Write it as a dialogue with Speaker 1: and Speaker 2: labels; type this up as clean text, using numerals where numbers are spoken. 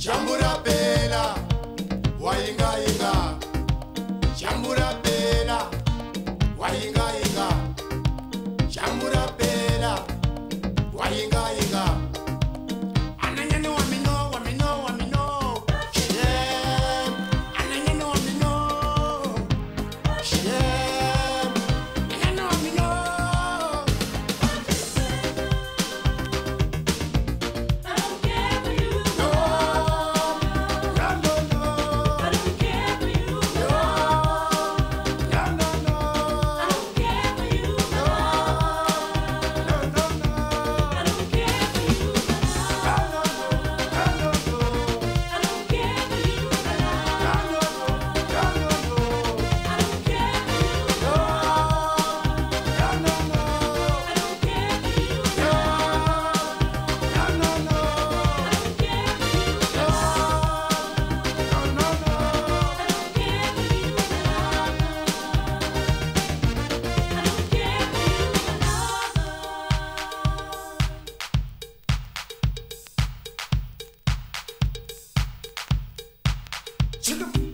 Speaker 1: Jambura bela, wainga inga. Jambura bela, wainga inga. Jambura bela, wainga inga. Ananyane wamino, wamino, wamino. Shem, ananyane wamino. Shem, ananyane wamino.
Speaker 2: I don't care for you.
Speaker 1: No, no, no, no.
Speaker 2: I don't care for you.
Speaker 1: No, no, no, no.
Speaker 2: I don't care for you.
Speaker 1: No, no, no, no.
Speaker 2: I don't care for you.
Speaker 1: No, no, no, no, no.
Speaker 2: I don't care for you.
Speaker 1: No, no, no, no, no, no.
Speaker 2: I don't care for you.
Speaker 1: No, no, no, no.
Speaker 2: I don't care for you.
Speaker 1: No, no, no, no.
Speaker 2: I don't care for you.
Speaker 1: No, no, no, no.
Speaker 2: I don't care for you.
Speaker 1: Chicken.